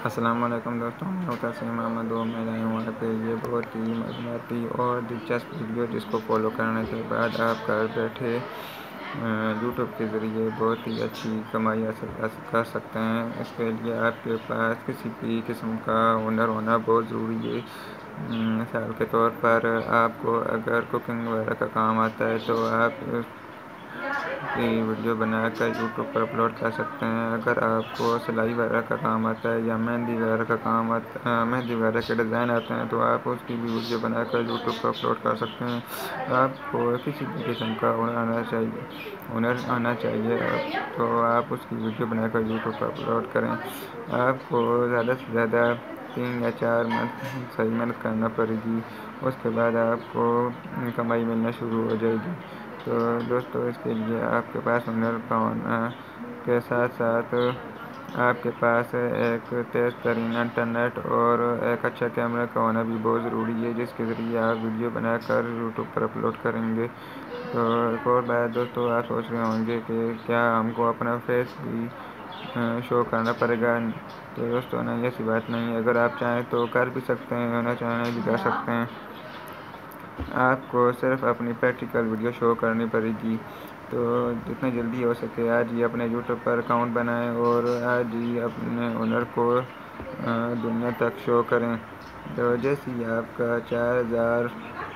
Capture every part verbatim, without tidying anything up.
अस्सलाम वालेकुम दोस्तों, मैं तस्लीम अहमद हूँ। मैं लाया हूँ आपके लिए बहुत ही मज़ेदार और दिलचस्प वीडियो, जिसको फॉलो करने के बाद आप घर बैठे यूट्यूब के ज़रिए बहुत ही अच्छी कमाई हासिल कर सकते हैं। इसके लिए आपके पास किसी भी किस्म का हुनर होना बहुत ज़रूरी है। मिसाल के तौर पर आपको अगर कुकिंग वगैरह का काम आता है तो आप की वीडियो बनाकर यूट्यूब पर अपलोड कर सकते हैं। अगर आपको सिलाई वगैरह का काम आता है या मेहंदी वगैरह का काम आता है, मेहंदी वगैरह के डिज़ाइन आते हैं, तो आप उसकी भी वीडियो बनाकर यूट्यूब पर अपलोड कर सकते हैं। आपको किसी भी किस्म का हुनर आना चाहिए हुनर आना चाहिए तो आप उसकी वीडियो बनाकर यूट्यूब पर अपलोड करें। आपको ज़्यादा से ज़्यादा तीन या चार मंथ सही मेहनत करना पड़ेगी, उसके बाद आपको कमाई मिलना शुरू हो जाएगी। तो दोस्तों, इसके लिए आपके पास हुनर का होना के साथ साथ आपके पास एक तेज़ तरीन इंटरनेट और एक अच्छा कैमरा का होना भी बहुत ज़रूरी है, जिसके ज़रिए आप वीडियो बनाकर यूट्यूब पर अपलोड करेंगे। तो एक और बात दोस्तों, आप सोच रहे होंगे कि क्या हमको अपना फेस भी शो करना पड़ेगा। तो दोस्तों, नहीं, ऐसी बात नहीं है। अगर आप चाहें तो कर भी सकते हैं, ना चाहें भी कर सकते हैं। आपको सिर्फ अपनी प्रैक्टिकल वीडियो शो करनी पड़ेगी। तो जितना जल्दी हो सके आज ही अपने यूट्यूब पर अकाउंट बनाएं और आज ही अपने हुनर को दुनिया तक शो करें। तो जैसे ही आपका चार हज़ार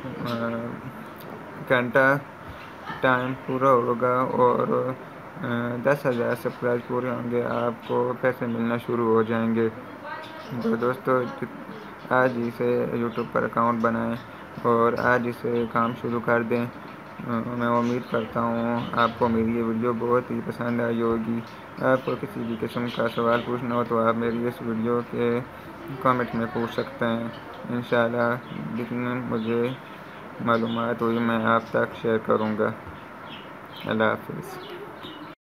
घंटा टाइम पूरा होगा और दस हज़ार सब्सक्राइब पूरे होंगे, आपको पैसे मिलना शुरू हो जाएंगे। तो दोस्तों, आज ही से यूट्यूब पर अकाउंट बनाएं और आज इसे काम शुरू कर दें। मैं उम्मीद करता हूँ आपको मेरी ये वीडियो बहुत ही पसंद आई होगी। आपको किसी भी किस्म का सवाल पूछना हो तो आप मेरी इस वीडियो के कमेंट में पूछ सकते हैं। इंशाल्लाह जितनी मुझे मालूमात हुई मैं आप तक शेयर करूँगा। अल्लाह हाफ़िज़।